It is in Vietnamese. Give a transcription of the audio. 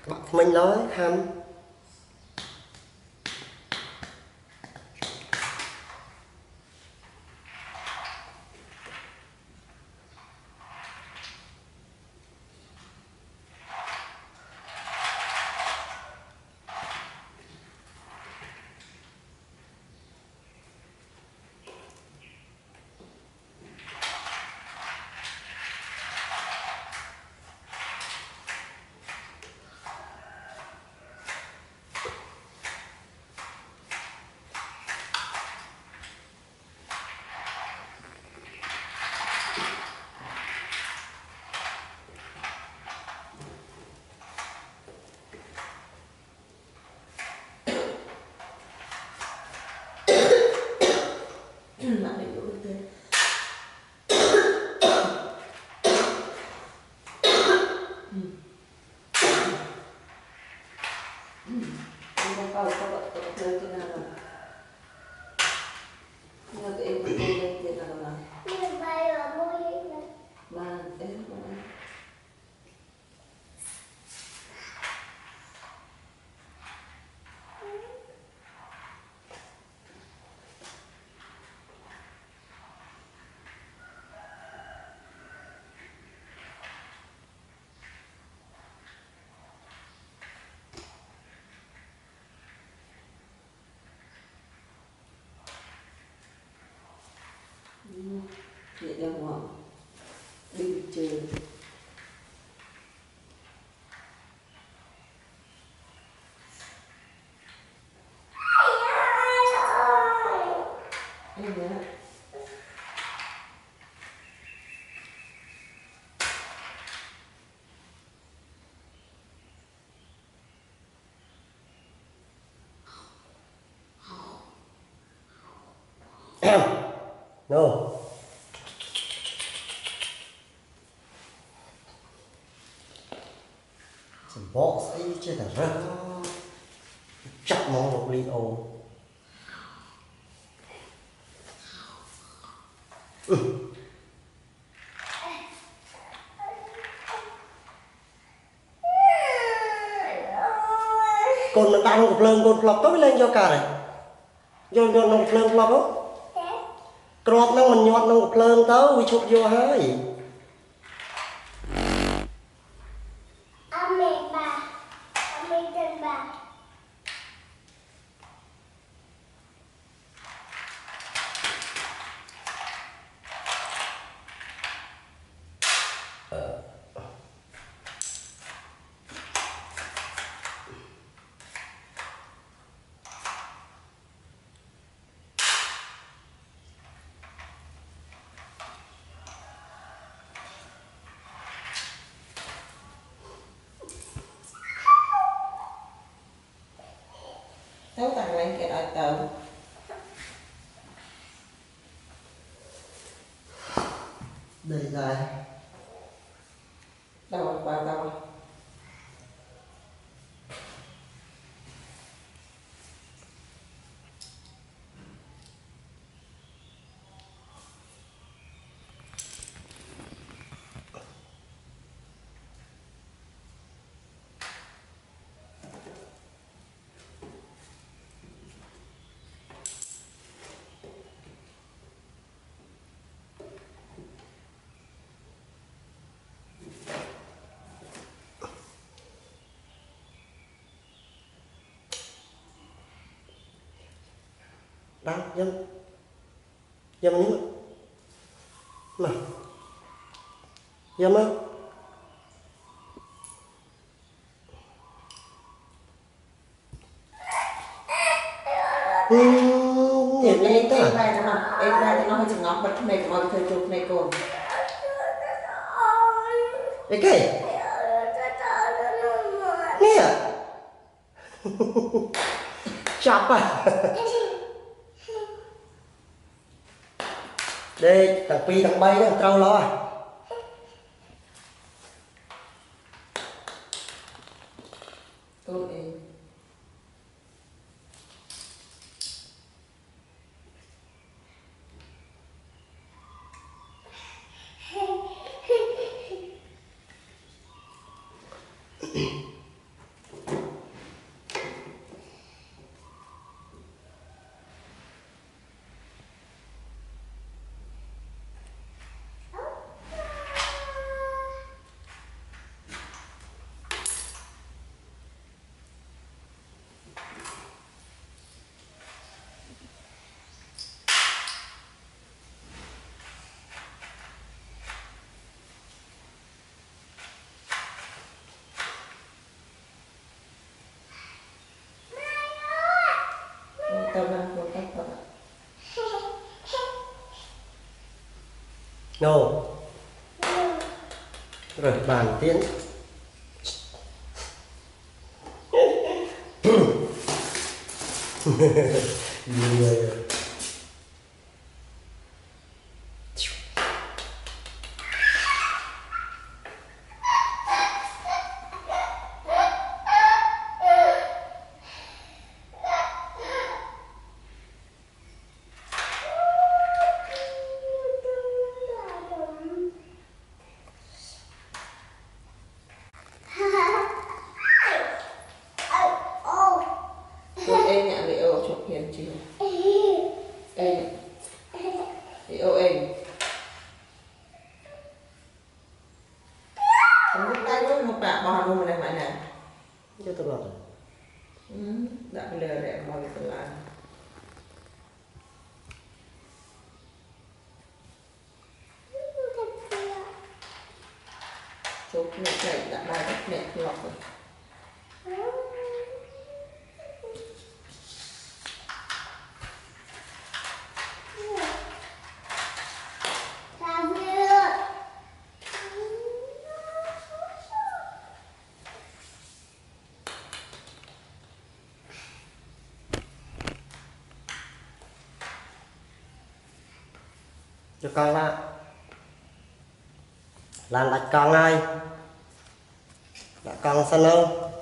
mình nói ham Nặng định được tên. Không có các bạn có chơi thế nào rồi? Nhưng mà em có chơi lên thế nào rồi? Nhưng bay ở môi này. Mà em mà vậy ra ngoài đi chơi. Em nhớ no bỏ ấy chưa là rất chặt mong một ly ô con nó đang một lần con lọc tối lên cho cả này do nó một lần lọc đó crop nó mình nhọt nó một lần tới vi chụp vô hơi Ame chân bà. tao tặng lên cái ở tờ đây dài đâu vào đâu đang dâm dâm nhé mà dâm á em lên tới vai cho nó em vai cho nó hơi chừng ngọc bật này của mọi thời chụp này cồn cái nè chọc à đây thằng pi thằng bay đó thằng trâu lo à cồn em tao đang có cách thật. No. Rồi bàn tiến. Người Rồi em nhận để ô chụp hiền chưa? Em để ô em. Không biết tay nó một bạc bao nhiêu mà này mày nè. cho tôi bảo. Đã lừa để mọi người tự làm. Chụp mẹ chạy đã bài đất mẹ lọc rồi. Cho con là làm đặt con ơi, đặt con sao đâu